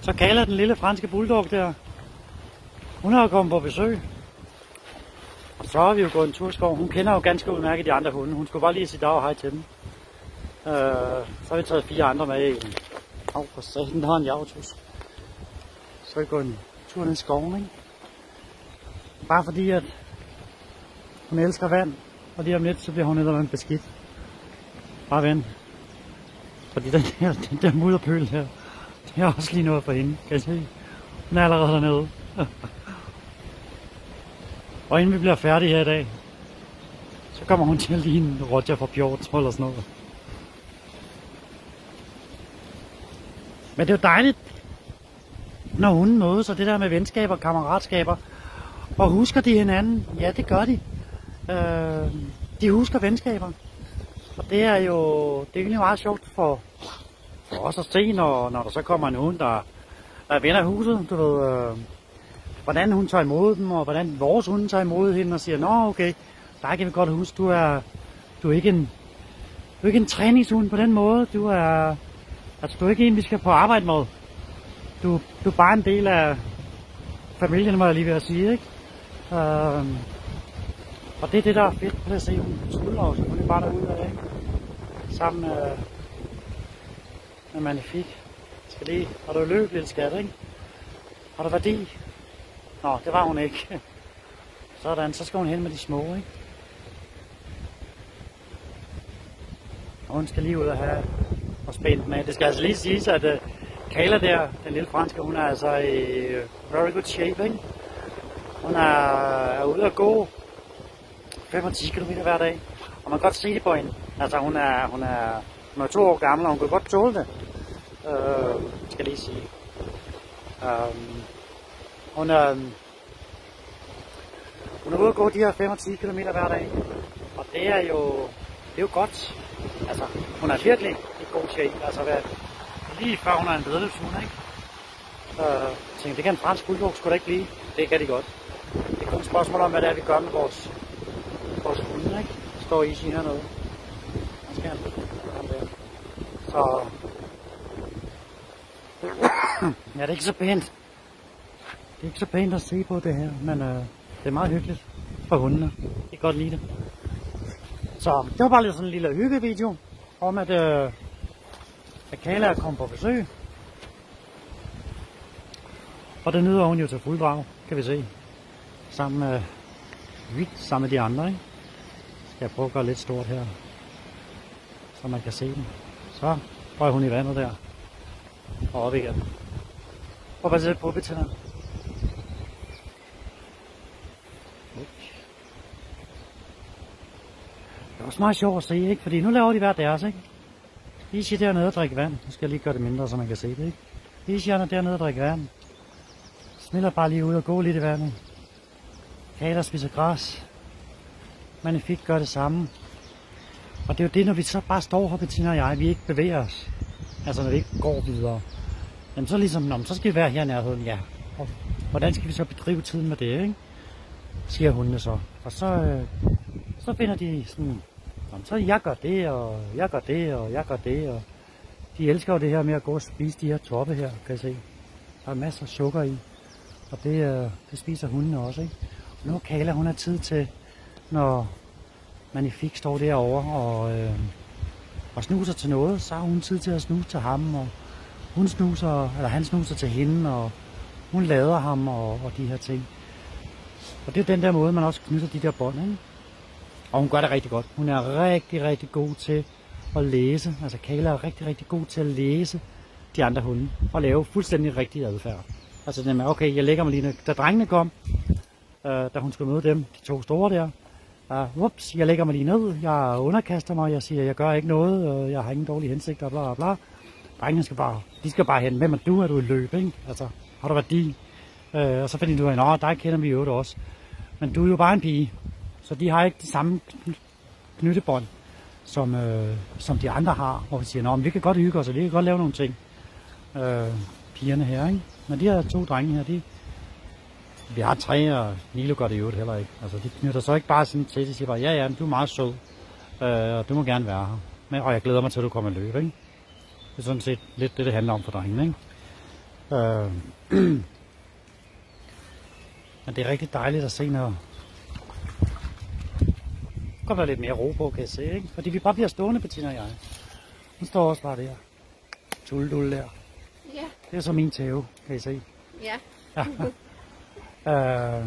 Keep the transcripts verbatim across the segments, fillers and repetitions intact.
Så Kala, den lille franske bulldog der, hun har jo kommet på besøg. Og så har vi jo gået en tur i skoven. Hun kender jo ganske udmærket de andre hunde. Hun skulle bare lige sige dag og hej til dem. Øh, så har vi taget fire andre med i. Åh, oh, for satan, der har en jagtus. Så har vi gået en tur ned i skoven, ikke? Bare fordi, at hun elsker vand. Og lige om lidt, så bliver hun eddermame beskidt. Bare vand. Fordi den der, den der mudderpøl her, det er også lige noget for hende, kan jeg se. Hun er allerede dernede. Og inden vi bliver færdige her i dag, så kommer hun til at ligne en Roger fra Pjortens eller sådan noget. Men det er jo dejligt, når hunden mødes, og det der med venskaber og kammeratskaber. Og husker de hinanden? Ja, det gør de. Øh, de husker venskaber. Og det er jo det er egentlig meget sjovt for, for os at se, når, når der så kommer en hund, der, der er ven af huset. Du ved, øh, hvordan hun tager imod dem, og hvordan vores hunde tager imod hende og siger, nå okay, der kan vi godt huske, du er, du er ikke en, du er ikke en træningshund på den måde. Du er, altså du er ikke en, vi skal på arbejde med. Du, du er bare en del af familien, må jeg lige ved at sige, ikke? Øh, og det er det, der er fedt på det at se, hun skulder og så hun er bare derude af, ikke? Sammen med, med Magnifique. Skal lige, har du løbet, lille skat, ikke? Har du værdi? Nå, det var hun ikke. Sådan, så skal hun hen med de små, ikke? Og hun skal lige ud og have og spændt med. Det skal altså lige siges, at uh, Kala der, den lille franske, hun er altså i very good shape, ikke? Hun er, er ude at gå fem og ti kilometer hver dag. Og man kan godt se det på hende. Altså hun er, hun er, hun er to år gammel, og hun kan godt tåle det. Øh, skal lige sige. Øh, hun er, hun er ude at gå de her fem og ti kilometer hver dag. Og det er jo, det er jo godt. Altså hun er virkelig i god shape. Altså hvad, lige før hun er en vedløbshund, ikke? Øh, jeg tænkte, det kan en fransk bulldog sgu da ikke blive. Det kan de godt. Det er kun et spørgsmål om, hvad det er, vi gør med vores, vores hunde, ikke? Står i sin hernede. Han skal han. Han der. Så... ja, det er ikke så pænt. Det er ikke så pænt at se på det her, men øh, det er meget hyggeligt for hundene. Jeg kan godt lide det. Så det var bare lidt sådan en lille hyggevideo om, at, øh, at Kala er kommet på besøg. Og det nyder hun jo til fuld drag, kan vi se. Sammen med, øh, sammen med de andre, ikke? Skal jeg prøve at gøre lidt stort her, så man kan se den. Så røg hun i vandet der. Og op igen. Prøv bare at sætte på betænderne. Det er også meget sjovt at se, ikke? Fordi nu laver de hver deres, ikke? Easy dernede og drikke vand. Nu skal jeg lige gøre det mindre, så man kan se det, ikke? Easy er dernede og drikke vand. Smiller bare lige ud og gå lidt i vandet. Kala spiser græs. Magnifique gør det samme. Og det er jo det, når vi så bare står her, Bettina og jeg, vi ikke bevæger os. Altså når vi ikke går videre. Jamen så ligesom, nå, så skal vi være her i nærheden, ja. Og hvordan skal vi så bedrive tiden med det, ikke? Siger hundene så. Og så, øh, så finder de sådan, jamen, så jeg gør det, og jeg gør det, og jeg gør det. Og de elsker jo det her med at gå og spise de her toppe her, kan jeg se. Der er masser af sukker i. Og det, øh, det spiser hundene også, ikke? Og nu Kala, hun har tid til, når Magnifique står derovre og, øh, og snuser til noget, så har hun tid til at snuse til ham, og hun snuser, eller han snuser til hende, og hun lader ham og, og de her ting. Og det er den der måde, man også knytter de der bånd, ikke? Og hun gør det rigtig godt. Hun er rigtig, rigtig god til at læse. Altså Kala er rigtig, rigtig god til at læse de andre hunde og lave fuldstændig rigtig adfærd. Altså den med, okay, jeg lægger mig lige, da drengene kom, øh, da hun skulle møde dem, de to store der. Uh, ups, jeg lægger mig lige ned, jeg underkaster mig, jeg siger, jeg gør ikke noget, jeg har ingen dårlige hensigter, bla bla bla. Drengene skal bare, de skal bare hen, hvem er du, er du i løb, ikke? Altså, har du værdi? Uh, og så finder du ud af, nå, dig kender vi jo også. Men du er jo bare en pige, så de har ikke de samme knyttebånd, som, øh, som de andre har, hvor vi siger, nå, men vi kan godt hygge os, og vi kan godt lave nogle ting. Uh, pigerne her, ikke? Men de her to drenge her, de, vi har tre, og Nilo gør det jo heller ikke. Altså, de knytter så ikke bare sådan til, de siger bare, ja, ja, du er meget sød, øh, og du må gerne være her. Men, og jeg glæder mig til, at du kommer i løb, ikke? Det er sådan set lidt det, det handler om for drengene, ikke? Øh, men det er rigtig dejligt at se, når der kan være lidt mere ro på, kan jeg se, ikke? Fordi vi bare bliver stående, Bettina og jeg. Hun står også bare der. Tulledul der. Ja. Det er så min tæve, kan I se. Ja. Ja. øh,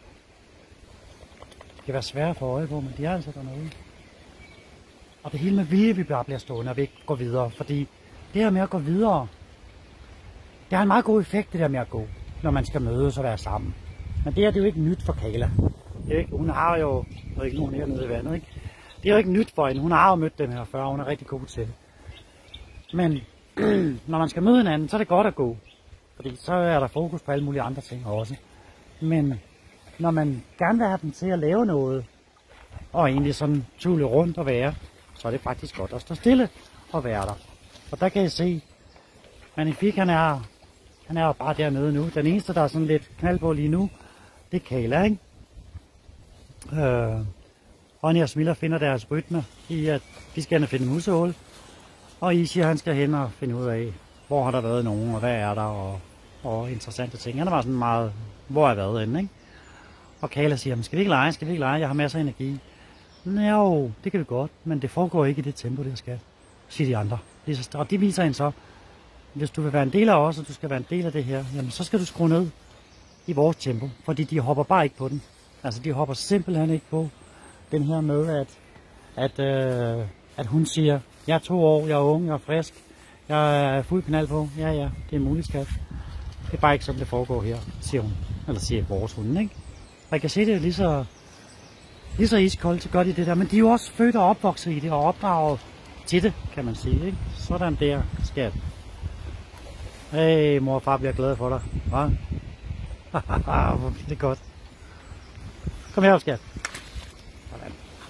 det kan være svært at få øje på, men de er altså dernede. Og det hele med vilje, vi bare bliver stående, og vi ikke går videre. Fordi det her med at gå videre, det har en meget god effekt, det der med at gå, når man skal mødes og være sammen. Men det her, det er jo ikke nyt for Kayla. Det er jo ikke, hun har jo, der er ikke nogen hernede i vandet, ikke? Det er jo ikke nyt for hende. Hun har jo mødt dem her før, og hun er rigtig god til det. Men når man skal møde hinanden, så er det godt at gå. Fordi så er der fokus på alle mulige andre ting også. Men når man gerne vil have dem til at lave noget, og egentlig sådan tulle rundt og være, så er det faktisk godt at stå stille og være der. Og der kan I se, Magnifique, han er, han er jo bare dernede nu. Den eneste, der er sådan lidt knald på lige nu, det er Kayla, ikke? Øh, Ronny og Smilla finder deres rytme i, at de skal hen og finde musehul. Og Ishi, han skal hen og finde ud af, hvor har der været nogen, og hvad er der, og, og interessante ting. Han er bare sådan meget, hvor har jeg været henne, ikke? Og Kayla siger, skal vi ikke lege, skal vi ikke lege, jeg har masser af energi. Jo, det kan vi godt, men det foregår ikke i det tempo, det skal, siger de andre. Og de viser hende så, hvis du vil være en del af os, og du skal være en del af det her, jamen så skal du skrue ned i vores tempo, fordi de hopper bare ikke på den. Altså de hopper simpelthen ikke på den her med, at, at, øh, at hun siger, jeg er to år, jeg er ung, jeg er frisk, jeg er fuld knald på. Ja, ja, det er muligt, skat. Det er bare ikke sådan, det foregår her, siger hun. Eller siger vores hunde, ikke? Og jeg kan se, det er lige så, lige så iskoldt, så gør de det der. Men de er jo også født og opvokset i det, og opdraget til det, kan man sige, ikke? Sådan der, skat. Hey, mor og far bliver glade for dig. Hva? Hvor bliver det godt. Kom her, skat. Sådan.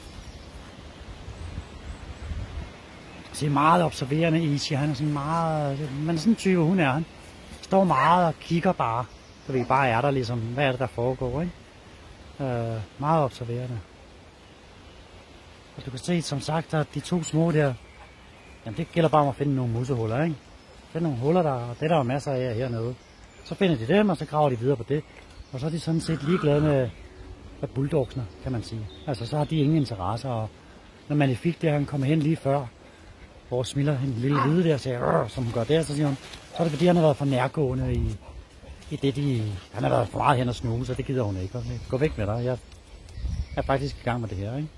Det er meget observerende Ishi. Han er sådan meget, men sådan en type hun er han. Står meget og kigger bare. Så vi bare er der ligesom, hvad er det der foregår, ikke? Øh, meget observerende. Og du kan se, som sagt, at de to små der, jamen det gælder bare om at finde nogle musehuller, ikke? Finde nogle huller der, og det er der jo masser af hernede. Så finder de dem, og så graver de videre på det. Og så er de sådan set ligeglade med, med bulldogsene, kan man sige. Altså så har de ingen interesse, og når Magnifique der, han kommer hen lige før, hvor Smilla, en lille hvide der, siger, som hun gør der, så siger hun, så er det fordi, han har været for nærgående i, i det, de, han har været for meget hen og snuse, så det gider hun ikke. Gå væk med dig, jeg er faktisk i gang med det her, ikke?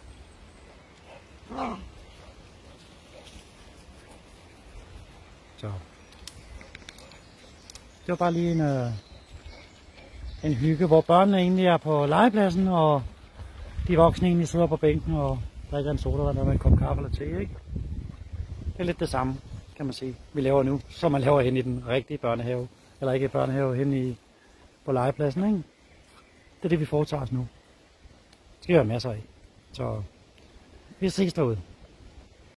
Så. Det var bare lige en, øh, en hygge, hvor børnene egentlig er på legepladsen, og de voksne egentlig sidder på bænken og drikker en sodavand med en kop kaffe eller te, ikke? Det er lidt det samme, kan man sige, vi laver nu, som man laver hen i den rigtige børnehave, eller ikke børnehave, hen i, på legepladsen, ikke? Det er det, vi foretager os nu. Det skal vi have masser af. Så vi ses derude.